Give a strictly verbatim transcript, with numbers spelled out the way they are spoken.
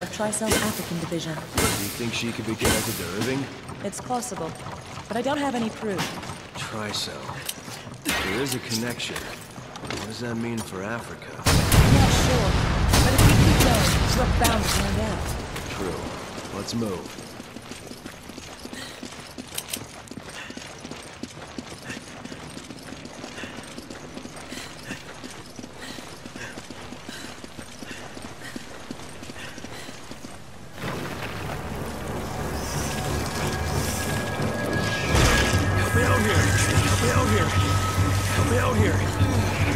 Tricell African Division. Do you think she could be connected to Irving? It's possible, but I don't have any proof. Tricell. There is a connection. What does that mean for Africa? I'm not sure, but if we keep going, we're bound to find out. True. Let's move. Help me out here! Help me out here! Help me out here!